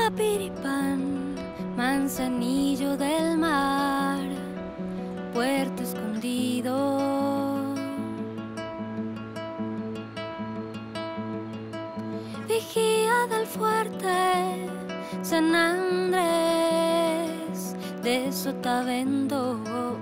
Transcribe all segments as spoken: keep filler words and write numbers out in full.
Piripán, Manzanillo del mar, Puerto Escondido. Vigía del Fuerte, San Andrés de Sotavento.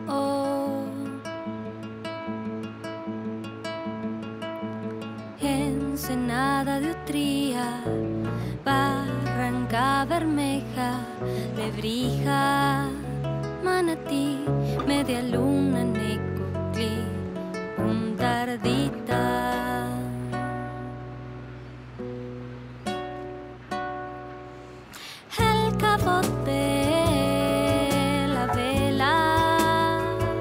Ensenada de Utría, Barranca Bermeja, Lebrija, Manatí, Media Luna, Necoclí, Punta Ardita. El Capote, La Vela,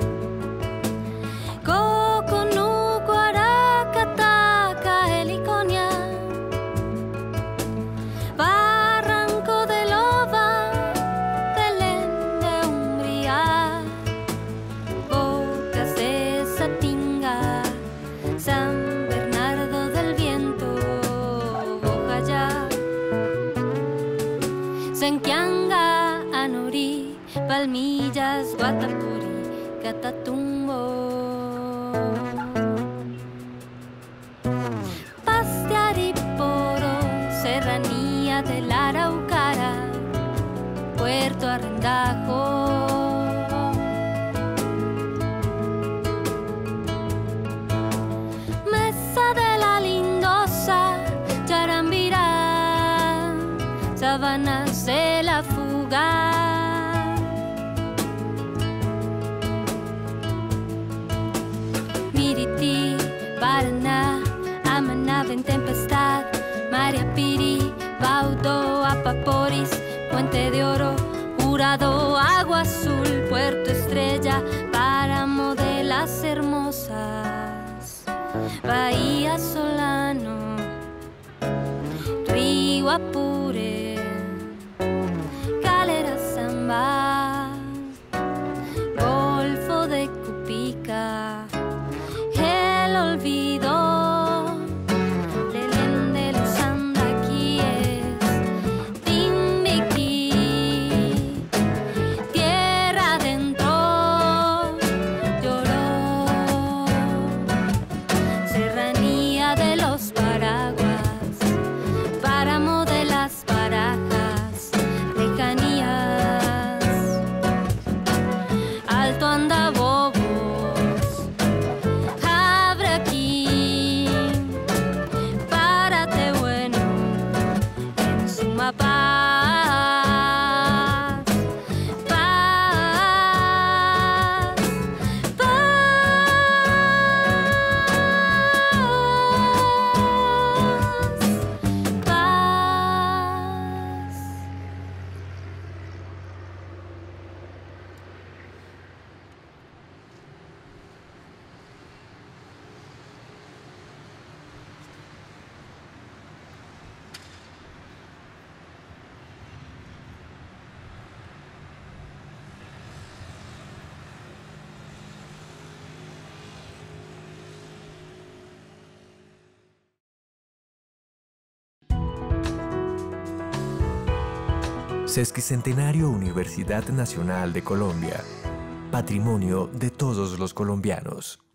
Coconú, Guaracataca, Heliconia, Barranco de Loba, Belén de Umbría, Bocas de Satinga, San Bernardo del Viento, Bojayá, Senquianga, Anorí, Palmillas, Guatapuri, Catatumbo. Pastiariporo, Serranía de la Araucara, Puerto Arrendajo. Mesa de la Lindosa, Charambirá, Sabanas de la Fuga. Mirití, Paraná, Amanave en Tempestad, María Piri, Baudo, Apaporis, Puente de Oro, Jurado, Agua Azul, Puerto Estrella, Páramo de las Hermosas, Bahía Solano, Río Apure, Calera Zamba, Golfo de Cupica, El Olvido, Lelén de los Andaquíes, Timbiquí, tierra adentro, Lloró, Serranía de los Paraguas, Páramo de las Barajas, Lejanías, Alto Andabobos, abre aquí, párate bueno, en Suma Paz, paz, paz, paz. Sesquicentenario Universidad Nacional de Colombia. Patrimonio de todos los colombianos.